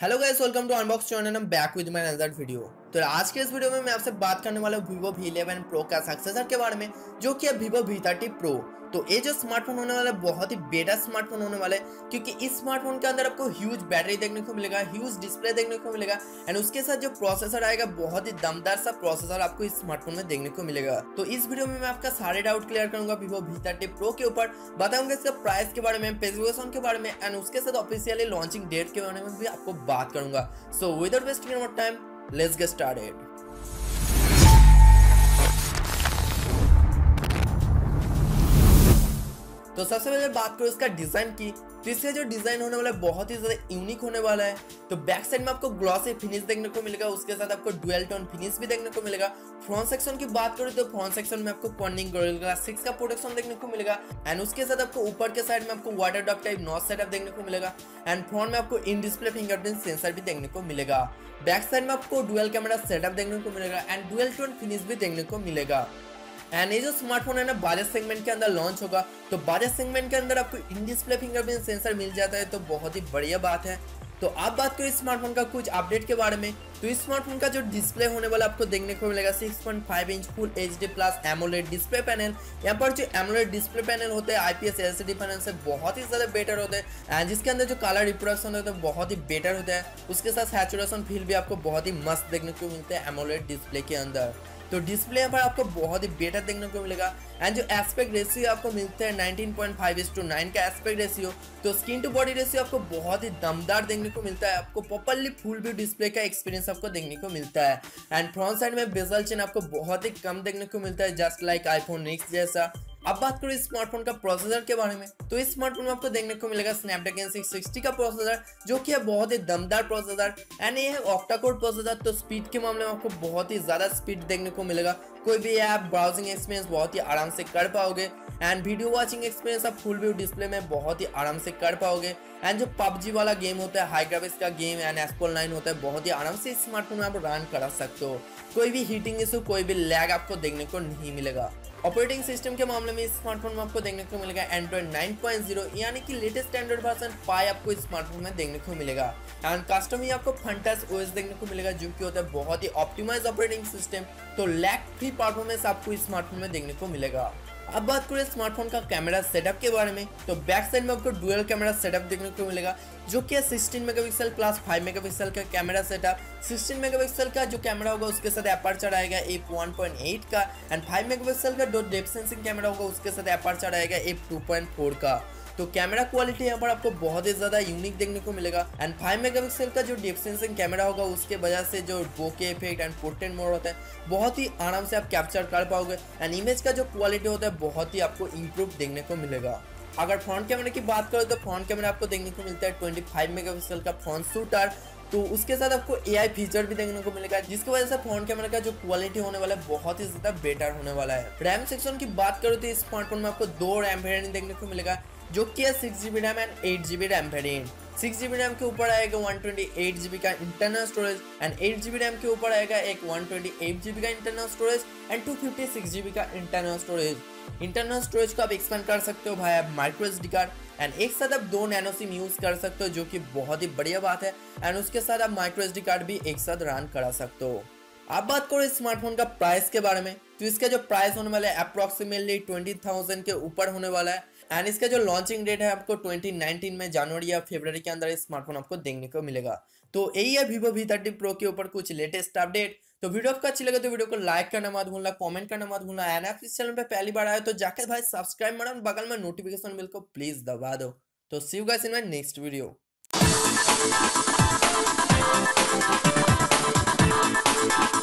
Hello guys, welcome to unbox channel. And back with my another video. तो आज के इस वीडियो में मैं आपसे बात करने वाला हूँ Vivo V11 Pro का सक्सेसर के बारे में, जो कि है Vivo V30 Pro। तो ये जो स्मार्टफोन होने वाला है बहुत ही बेटर स्मार्टफोन होने वाला है, क्योंकि इस स्मार्टफोन के अंदर आपको ह्यूज बैटरी देखने को मिलेगा, ह्यूज डिस्प्ले देखने को मिलेगा एंड उसके साथ जो प्रोसेसर आएगा बहुत ही दमदार सा प्रोसेसर आपको इस स्मार्टफोन में देखने को मिलेगा। तो इस वीडियो में मैं आपका सारे डाउट क्लियर करूंगा Vivo V30 Pro के ऊपर, बताऊंगा इसका प्राइस के बारे में, स्पेसिफिकेशन के बारे में एंड उसके साथ ऑफिशियली लॉन्चिंग डेट के बारे में भी आपको बात करूंगा। So without wasting more time, let's get started. तो सबसे पहले बात करो इसका डिजाइन की, तो इसका जो डिजाइन होने वाला है बहुत ही ज्यादा यूनिक होने वाला है। तो बैक साइड में आपको ग्लॉसी फिनिश देखने को मिलेगा, उसके साथ आपको डुअल टोन फिनिश भी देखने को मिलेगा। फ्रंट सेक्शन की बात करें तो फ्रंट सेक्शन में आपको कॉर्निंग गोरिल्ला 6 का प्रोटेक्शन देखने को मिलेगा एंड उसके साथ आपको ऊपर के साइड में आपको water drop type notch setup देखने को मिलेगा एंड फ्रंट में आपको इन डिस्प्ले फिंगरप्रिंट सेंसर भी देखने को मिलेगा। बैक साइड में आपको डुअल कैमरा सेटअप देखने को मिलेगा एंड डुअल टोन फिनिश भी देखने को मिलेगा। एंड ये जो स्मार्टफोन है ना बजट सेगमेंट के अंदर लॉन्च होगा, तो बजट सेगमेंट के अंदर आपको इन डिस्प्ले फिंगरप्रिंट सेंसर मिल जाता है, तो बहुत ही बढ़िया बात है। तो आप बात करें स्मार्टफोन का कुछ अपडेट के बारे में, तो इस स्मार्टफोन का जो डिस्प्ले होने वाला आपको देखने को मिलेगा 6.5 inch full HD plus AMOLED display panel. यहाँ पर जो एमोलेड डिस्प्ले पैनल होते हैं IPS LCD पैनल से बहुत ही ज्यादा बेटर होते हैं एंड जिसके अंदर जो कलर रिप्रोडक्शन होता है बहुत ही बेटर होता है। उसके साथ सैचुरेशन फील भी आपको बहुत ही मस्त देखने को मिलता है एमोलेड डिस्प्ले के अंदर। तो डिस्प्ले यहाँ पर आपको बहुत ही बेटर देखने को मिलेगा एंड जो एस्पेक्ट रेशियो आपको मिलता है 19.5:9 का एस्पेक्ट रेशियो। तो स्किन टू बॉडी रेशियो आपको बहुत ही दमदार देखने को मिलता है, आपको प्रॉपर्ली फुल व्यू डिस्प्ले का एक्सपीरियंस आपको देखने को मिलता है एंड फ्रंट साइड में बेजल चेन आपको बहुत ही कम देखने को मिलता है, जस्ट लाइक आईफोन X जैसा। अब बात करो इस स्मार्टफोन का प्रोसेसर के बारे में, तो इस स्मार्टफोन में आपको देखने को मिलेगा स्नैपड्रैगन 660 का प्रोसेसर, जो कि है बहुत ही दमदार प्रोसेसर एंड ये है ऑक्टा कोर प्रोसेसर। तो स्पीड के मामले में आपको बहुत ही ज्यादा स्पीड देखने को मिलेगा, कोई भी ऐप ब्राउजिंग एक्सपीरियंस बहुत ही आराम से कर पाओगे एंड वीडियो वॉचिंग एक्सपीरियंस आप फुल व्यू डिस्प्ले में बहुत ही आराम से कर पाओगे एंड जो PUBG वाला गेम होता है, हाई ग्राफिक्स का गेम एंड S9 होता है, बहुत ही आराम से इस स्मार्टफोन में आप रन करा सकते हो। कोई भी हीटिंग इशू, कोई भी लैग आपको देखने को नहीं मिलेगा। ऑपरेटिंग सिस्टम के मामले में इस स्मार्टफोन में आपको देखने को मिलेगा एंड्रॉइड 9.0 यानी कि लेटेस्ट एंड्रॉइड वर्जन 5 आपको इस स्मार्टफोन में देखने को मिलेगा एंड कस्टम ही आपको फंटास OS देखने को मिलेगा, जो कि होता है बहुत ही ऑप्टिमाइज ऑपरेटिंग सिस्टम। तो लैग फ्री परफॉर्मेंस आपको इस स्मार्टफोन में देखने को मिलेगा। अब बात करें स्मार्टफोन का कैमरा सेटअप के बारे में, तो बैक साइड में आपको डुअल कैमरा सेटअप देखने को मिलेगा, जो कि 16 मेगापिक्सल प्लस 5 मेगापिक्सल का कैमरा सेटअप। 16 मेगापिक्सल का जो कैमरा होगा उसके साथ अपर्चर आएगा f1.8 का एंड 5 मेगापिक्सल का जो डेप्थ सेंसिंग कैमरा होगा उसके साथ अपर्चर आएगा f2.4 का। तो कैमरा क्वालिटी यहाँ पर आपको बहुत ही ज्यादा यूनिक देखने को मिलेगा एंड 5 मेगापिक्सल का जो डेप्थ सेंसिंग कैमरा होगा उसके वजह से जो bokeh effect and portrait mode होता है बहुत ही आराम से आप कैप्चर कर पाओगे एंड इमेज का जो क्वालिटी होता है बहुत ही आपको इम्प्रूव देखने को मिलेगा। अगर फ्रंट कैमरे की बात करें तो फ्रंट कैमरा आपको देखने को मिलता है 25 मेगापिक्सल का फ्रंट शूटर। तो उसके साथ आपको AI फीचर भी देखने को मिलेगा, जिसकी वजह से फ्रंट कैमरा का जो क्वालिटी होने वाला है बहुत ही ज्यादा बेटर होने वाला है। रैम सेक्शन की बात करो तो इस स्मार्टफोन में आपको 2 रैम वेरिएंट देखने को मिलेगा, जो कि है 6GB RAM and 8GB RAM variant. 6GB RAM के ऊपर आएगा 128GB का internal storage and 8GB RAM के ऊपर आएगा एक 128GB का इंटरनल स्टोरेज एंड 256GB का इंटरनल स्टोरेज। इंटरनल स्टोरेज को आप एक्सपेंड कर सकते हो भाई माइक्रो SD कार्ड एंड एक साथ आप 2 नैनो सिम यूज कर सकते हो, जो कि बहुत ही बढ़िया बात है एंड उसके साथ आप माइक्रो SD कार्ड भी एक साथ रन करा सकते हो। आप बात करो इस स्मार्टफोन का प्राइस के बारे में, तो इसका जो प्राइस होने वाला है अप्रोक्सीमेटली 20,000 के ऊपर होने वाला है एंड इसका जो लॉन्चिंग डेट है आपको 2019 में जनवरी या फरवरी के अंदर इस स्मार्टफोन आपको देखने को मिलेगा। तो यही है Vivo V30 Pro के ऊपर कुछ लेटेस्ट अपडेट। तो वीडियो आपको अच्छी लगे तो वीडियो को लाइक करना मत भूलना, कमेंट करना मत भूलना एंड आप इस चैनल पे पहली बार आए तो जाकर भाई सब्सक्राइब मारो, बगल में नोटिफिकेशन बेल को प्लीज दबा दो। तो see you guys in my next video.